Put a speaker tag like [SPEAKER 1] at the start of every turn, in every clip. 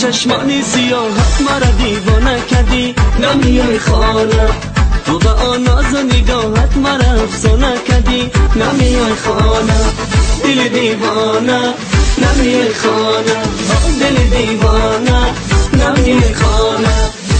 [SPEAKER 1] چشمانی سیاهت مرا دیوانه کردی، نمیای خانه. تو به آن ناز و نگاهت مرا افسانه کردی، نمیای خانه. دل دیوانه نمیای خانه، دل دیوانه نمیای خانه.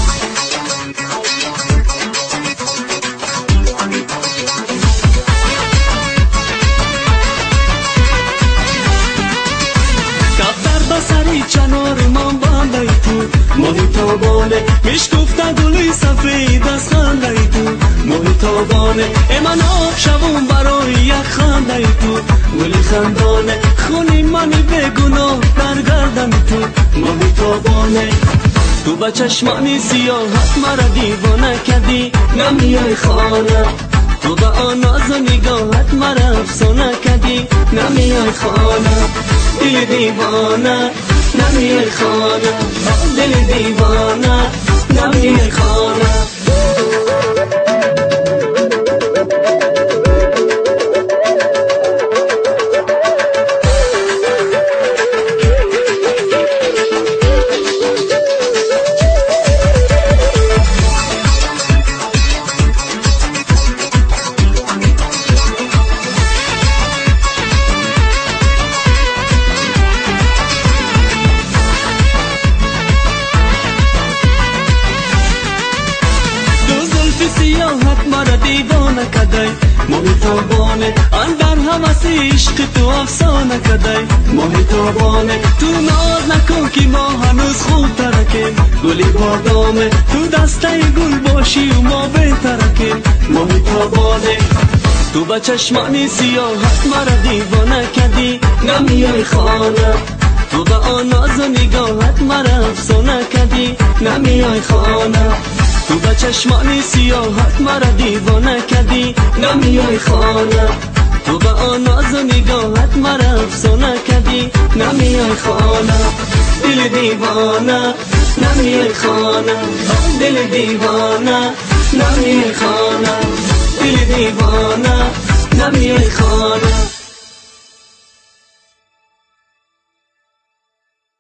[SPEAKER 1] سری چنار من باندای تو محتابانه، میش گفته گلی سفید از خنده تو محتابانه. من آب شوم برای یک خنده تو، گلی خندانه خونی منی بگناه در گردن تو محتابانه. تو به چشمانی سیاهت مرا دیوانه کردی، نمیای خانه. تو به آن ناز و نگاهت مرا افسانه کردی، نمیای خانه. دل دیوانه نمیای خانه، دل دیوانه نمیای خانه. سیاحت مرا دیوانه کدی محتابانه، اندر همه عشق تو افسانه کدی محتابانه. تو ناز نکن که ما هنوز خوب ترکیم، گلی بادامه تو دسته گل باشی و ما بهترکیم محتابانه. تو به چشمانی سیاحت مرا دیوانه کدی، نمیای خانه. تو به آن ناز و نگاهت مرا افسانه کدی، نمیای خانه. تو به چشمانی سیاهت مرا دیوانه کردی، نمیای خانه. تو به آن ناز و نگاهت مرا افسانه کردی، نمیای خانه. دل دیوانه نمیای خانه، دل دیوانه نمیای خانه، دل دیوانه نمیای خانه.